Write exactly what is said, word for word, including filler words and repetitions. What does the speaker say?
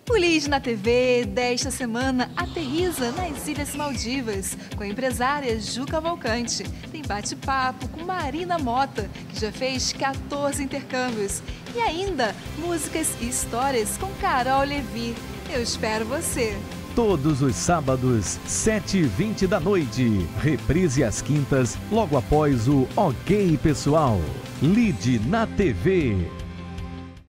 O Lead na T V desta semana aterriza nas Ilhas Maldivas com a empresária Ju Cavalcante. Tem bate-papo com Marina Mota, que já fez quatorze intercâmbios. E ainda músicas e histórias com Carol Levi. Eu espero você! Todos os sábados, sete e vinte da noite. Reprise às quintas, logo após o Ok Pessoal. Lead na T V.